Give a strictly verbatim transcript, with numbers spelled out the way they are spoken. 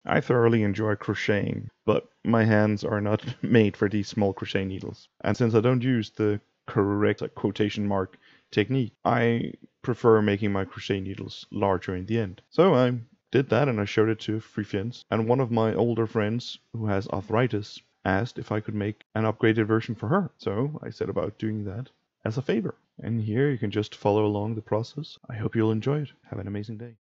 I thoroughly enjoy crocheting, but my hands are not made for these small crochet needles. And since I don't use the correct like, quotation mark technique, I prefer making my crochet needles larger in the end. So I did that and I showed it to three friends. And one of my older friends who has arthritis asked if I could make an upgraded version for her. So I set about doing that as a favor. And here you can just follow along the process. I hope you'll enjoy it. Have an amazing day.